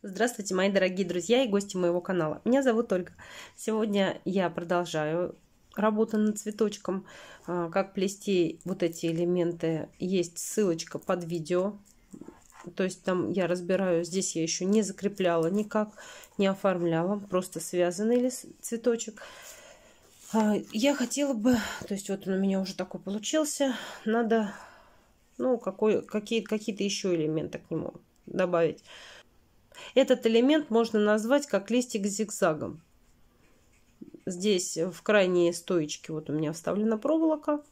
Здравствуйте, мои дорогие друзья и гости моего канала. Меня зовут Ольга. Сегодня я продолжаю работу над цветочком. Как плести вот эти элементы, есть ссылочка под видео. То есть там я разбираю, здесь я еще не закрепляла никак, не оформляла, просто связанный цветочек. Я хотела бы, то есть вот он у меня уже такой получился, надо, ну, какие-то еще элементы к нему добавить. Этот элемент можно назвать как листик с зигзагом. Здесь в крайние стоечки вот у меня вставлена проволока.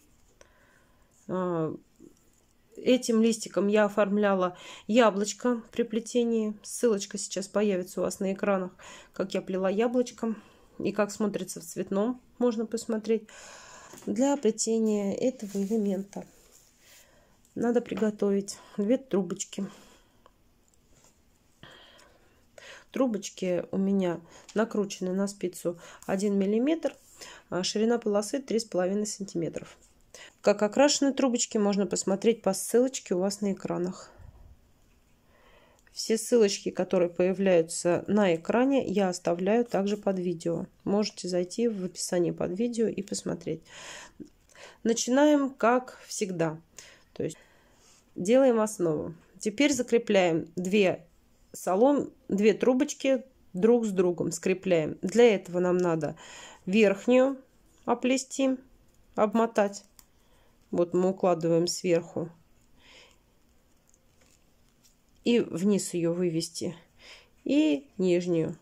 Этим листиком я оформляла яблочко при плетении. Ссылочка сейчас появится у вас на экранах, как я плела яблочко и как смотрится в цветном. Можно посмотреть. Для плетения этого элемента надо приготовить 2 трубочки. Трубочки у меня накручены на спицу 1 мм, ширина полосы 3,5 см. Как окрашены трубочки, можно посмотреть по ссылочке у вас на экранах. Все ссылочки, которые появляются на экране, я оставляю также под видео. Можете зайти в описание под видео и посмотреть. Начинаем как всегда. То есть делаем основу. Теперь закрепляем 2 трубочки друг с другом, скрепляем. Для этого нам надо верхнюю оплести, обмотать. Вот мы укладываем сверху и вниз ее вывести. И нижнюю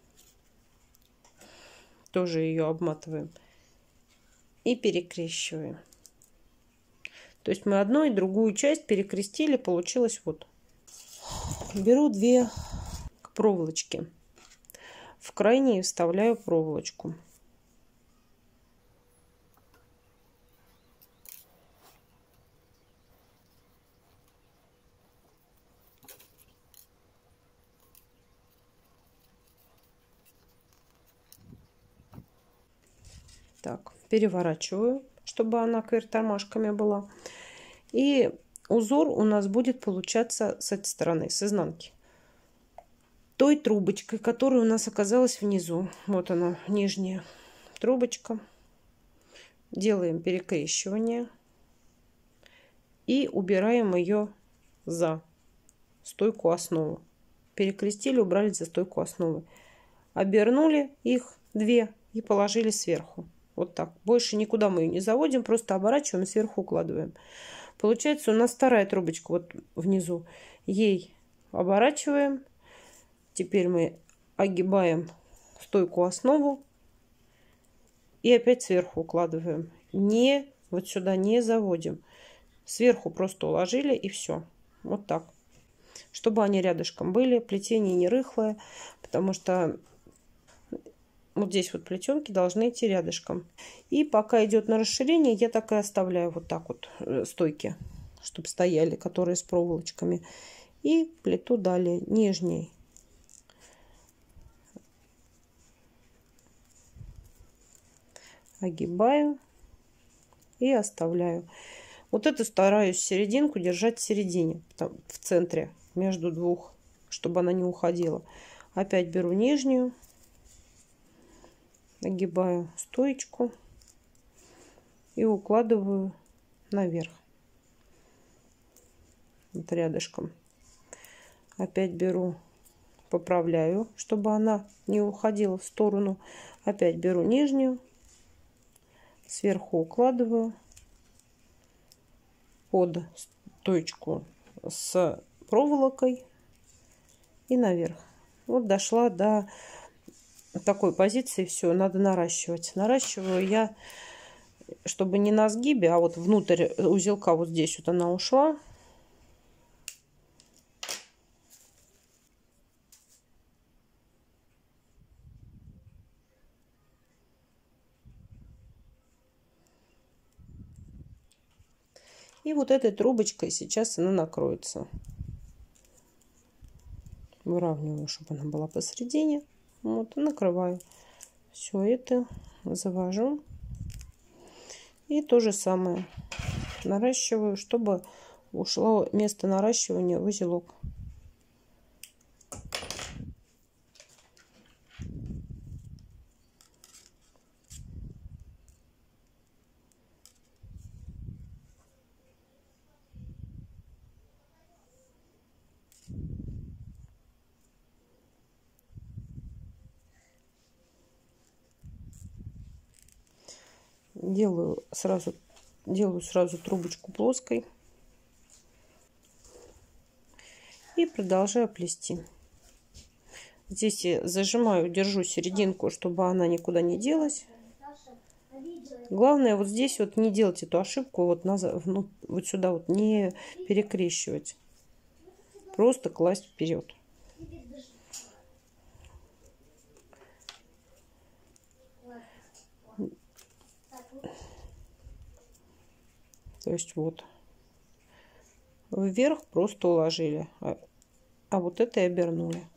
тоже ее обматываем и перекрещиваем. То есть мы одну и другую часть перекрестили, получилось вот. Беру 2 проволочки, в крайние вставляю проволочку. Так, переворачиваю, чтобы она кверх-тормашками была. И узор у нас будет получаться с этой стороны, с изнанки. Той трубочкой, которая у нас оказалась внизу. Вот она, нижняя трубочка. Делаем перекрещивание. И убираем ее за стойку основы. Перекрестили, убрали за стойку основы. Обернули их 2 и положили сверху. Вот так. Больше никуда мы ее не заводим, просто оборачиваем и сверху укладываем. Получается у нас 2 трубочка вот внизу. Ей оборачиваем. Теперь мы огибаем стойку основу и опять сверху укладываем. Не вот сюда не заводим. Сверху просто уложили и все. Вот так. Чтобы они рядышком были. Плетение не рыхлое, потому что вот здесь вот плетенки должны идти рядышком. И пока идет на расширение, я так и оставляю вот так вот стойки, чтобы стояли, которые с проволочками. И плету далее нижний. Огибаю и оставляю. Вот эту стараюсь серединку держать в середине, в центре, между 2, чтобы она не уходила. Опять беру нижнюю, огибаю стоечку и укладываю наверх, вот рядышком. Опять беру, поправляю, чтобы она не уходила в сторону. Опять беру нижнюю, сверху укладываю под стоечку с проволокой и наверх. Вот дошла до такой позиции. Все, надо наращивать. Наращиваю я, чтобы не на сгибе, а вот внутрь узелка, вот здесь вот она ушла. И вот этой трубочкой сейчас она накроется. Выравниваю, чтобы она была посередине. Вот, и накрываю. Все это завожу. И то же самое наращиваю, чтобы ушло место наращивания в узелок. делаю сразу трубочку плоской и продолжаю плести. Здесь я зажимаю, держу серединку, чтобы она никуда не делась. Главное вот здесь вот не делать эту ошибку, вот назад, вот сюда вот не перекрещивать, просто класть вперед. То есть вот вверх просто уложили, а вот это и обернули.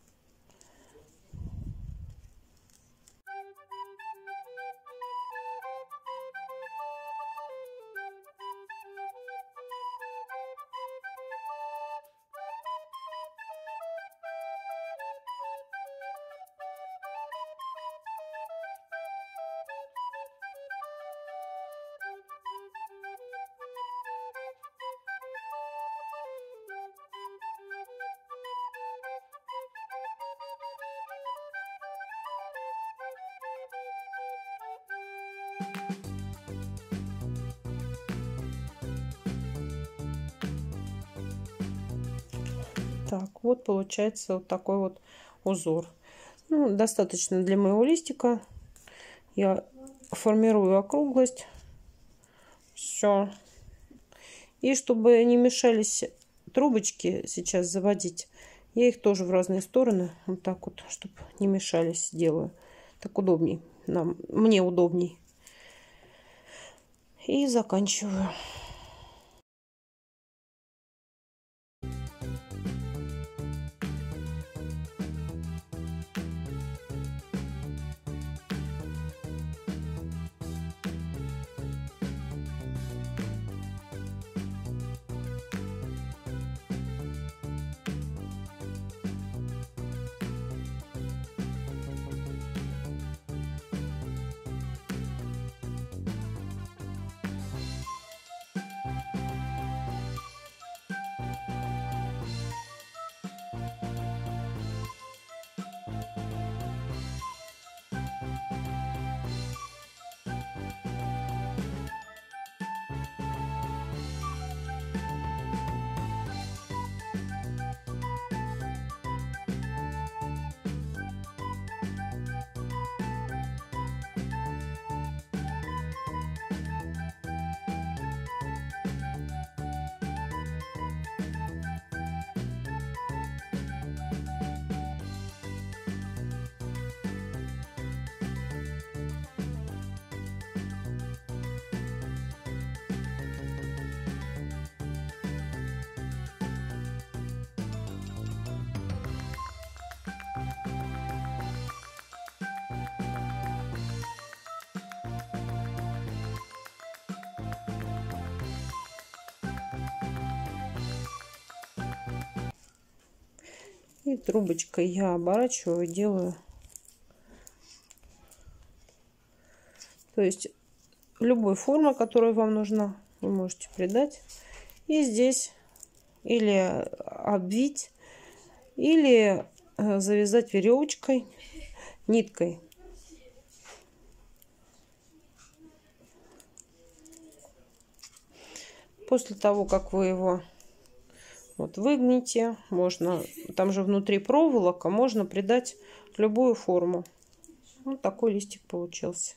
Так, вот получается вот такой вот узор. Ну, достаточно для моего листика. Я формирую округлость. Все. И чтобы не мешались трубочки сейчас заводить, я их тоже в разные стороны, вот так вот, чтобы не мешались, делаю. Так удобней. Мне удобней. И заканчиваю. И трубочкой я оборачиваю, делаю. То есть любой формы, которая вам нужна, вы можете придать. И здесь или обвить, или завязать веревочкой, ниткой. После того, как вы его вот выгните, можно, там же внутри проволока, можно придать любую форму. Вот такой листик получился.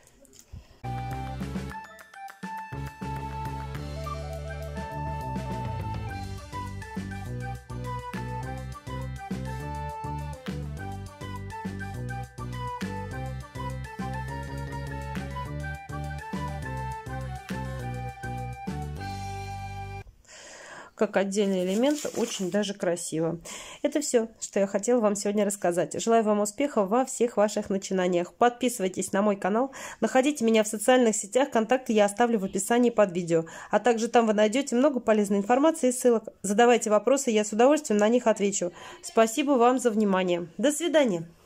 Как отдельный элемент, очень даже красиво. Это все, что я хотела вам сегодня рассказать. Желаю вам успехов во всех ваших начинаниях. Подписывайтесь на мой канал, находите меня в социальных сетях, контакты я оставлю в описании под видео. А также там вы найдете много полезной информации и ссылок. Задавайте вопросы, я с удовольствием на них отвечу. Спасибо вам за внимание. До свидания.